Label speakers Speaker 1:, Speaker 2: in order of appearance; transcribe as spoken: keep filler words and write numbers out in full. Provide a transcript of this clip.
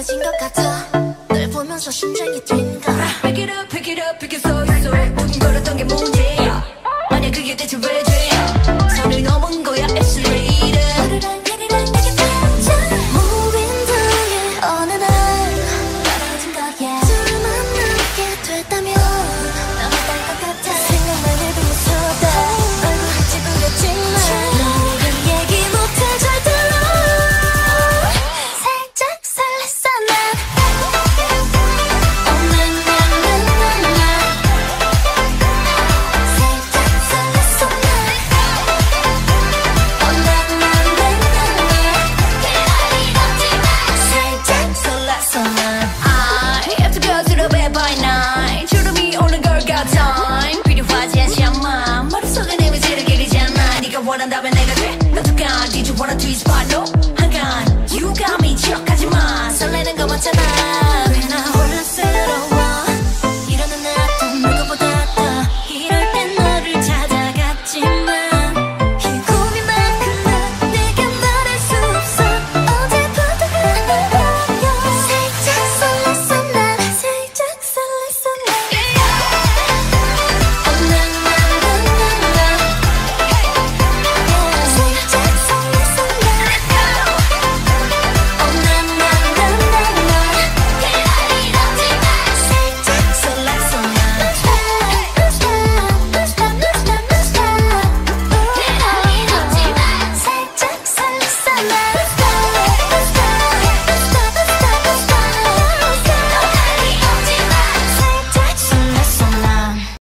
Speaker 1: 이상해진 것 같아 널 보면서 심장이 뛴다
Speaker 2: Pick it up, pick it up, pick it so, so 두근거렸던 게 문제야 만약 그게 대체 왜 죄야 선을 넘은 거야 it's later
Speaker 1: 너랑 얘기랑 내게 닿자 Moving down에 어느 날 떨어진 거야 둘을 만나게 됐다면 너무 딸것 같아 생각만 해도 무섭다 얼굴 찌푸렸지만 너는 그 얘기 못해 잘 들어 살짝 설렜어 난 Oh na na na na na 살짝 설렜어 난 Oh na na na na na 살짝 설렜어 난
Speaker 2: I have to go to the bed by night 주름이 오는 걸 같아 필요하지 않지 않아 머릿속에 내 미세를 기리지 않아 네가 원한다면 내가 돼 너도 가 Did you wanna twist part no